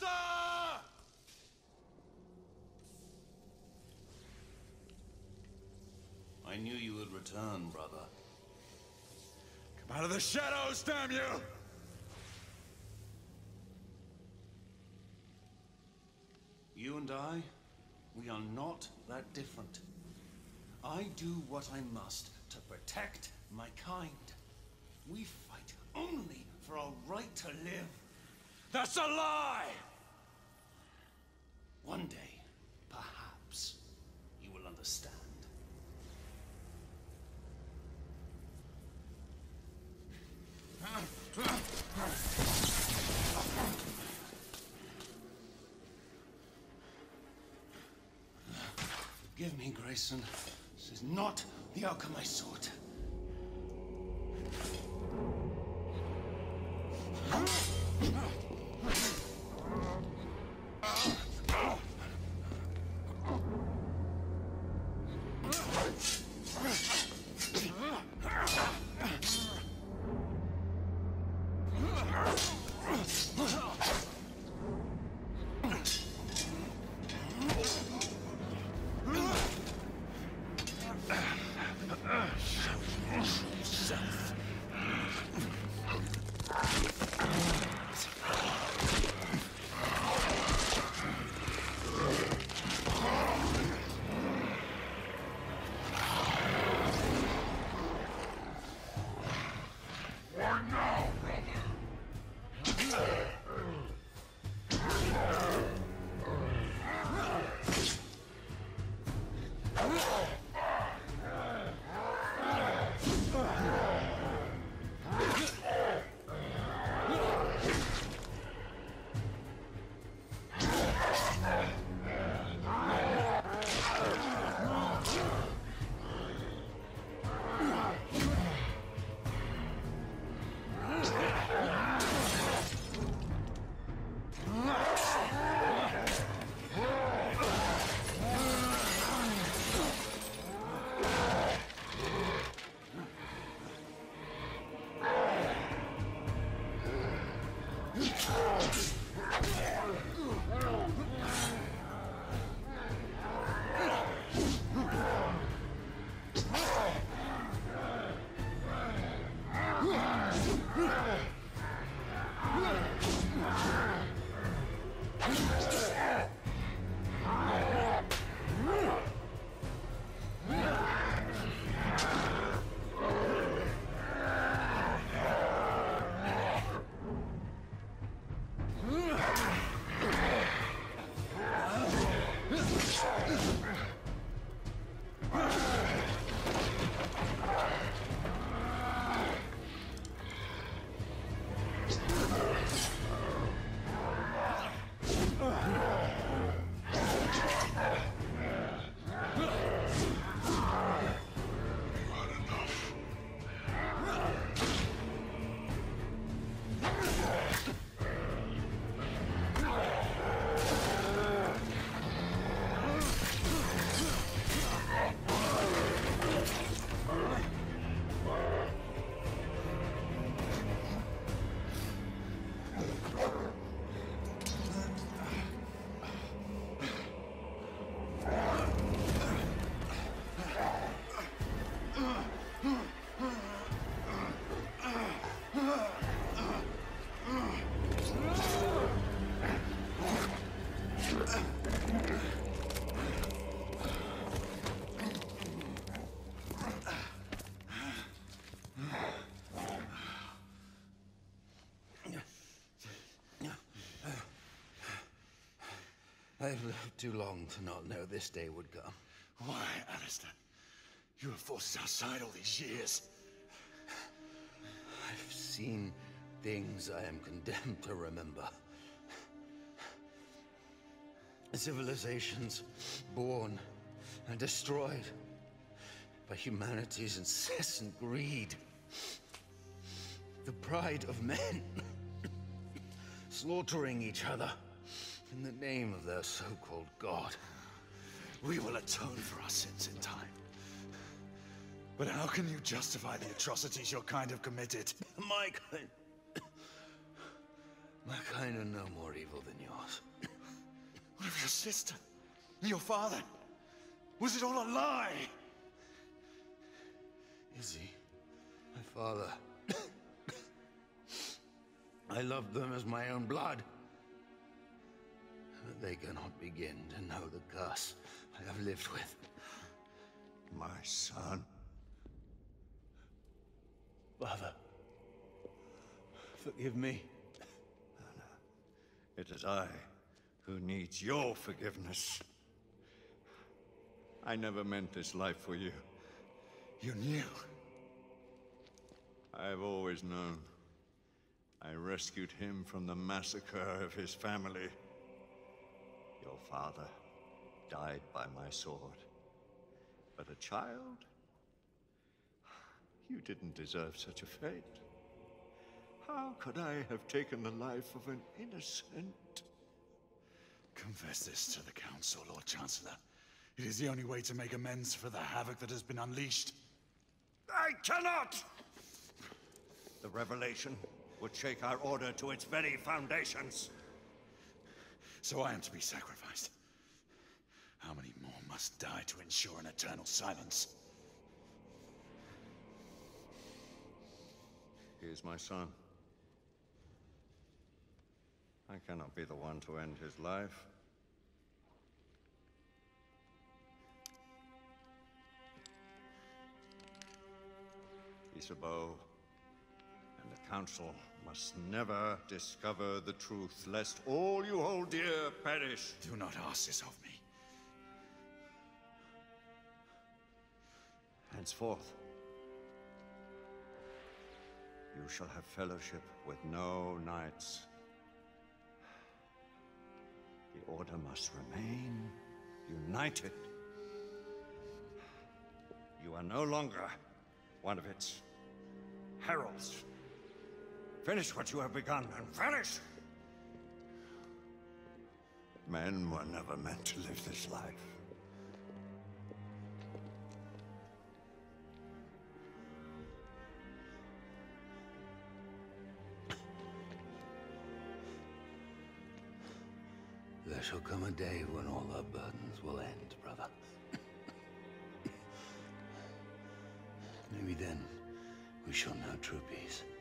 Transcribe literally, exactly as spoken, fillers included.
Master! I knew you would return, brother. Come out of the shadows, damn you! You and I, we are not that different. I do what I must to protect my kind. We fight only for our right to live. That's a lie! One day, perhaps, you will understand. Forgive me, Grayson. This is not the outcome I sought. I've lived too long to not know this day would come. Why, Alistair? You were forces outside all these years. I've seen things I am condemned to remember. Civilizations born and destroyed by humanity's incessant greed. The pride of men slaughtering each other in the name of their so-called God. We will atone for our sins in time. But how can you justify the atrocities your kind have committed? My kind... My kind are no more evil than yours. What of your sister? And your father? Was it all a lie? Izzy, my father. I loved them as my own blood. But they cannot begin to know the curse I have lived with. My son. Father, forgive me. No, no. It is I who needs your forgiveness. I never meant this life for you. You knew. I've always known. I rescued him from the massacre of his family. Your father died by my sword. But a child? You didn't deserve such a fate. How could I have taken the life of an innocent? Confess this to the Council, Lord Chancellor. It is the only way to make amends for the havoc that has been unleashed. I cannot! The revelation would shake our order to its very foundations. So I am to be sacrificed. How many more must die to ensure an eternal silence? He is my son. I cannot be the one to end his life. Isabeau and the Council must never discover the truth, lest all you hold dear perish. Do not ask this of me. Henceforth, you shall have fellowship with no knights. The Order must remain united. You are no longer one of its heralds. Finish what you have begun and vanish! Men were never meant to live this life. There shall come a day when all our burdens will end, brother. Maybe then we shall know true peace.